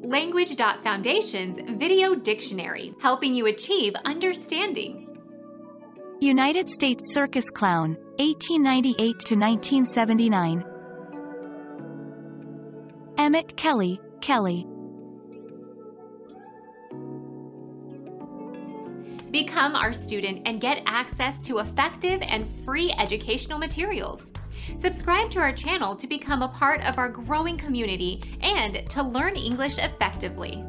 Language.Foundation's Video Dictionary, helping you achieve understanding. United States Circus Clown, 1898 to 1979. Emmett Kelly, Kelly. Become our student and get access to effective and free educational materials. Subscribe to our channel to become a part of our growing community and to learn English effectively.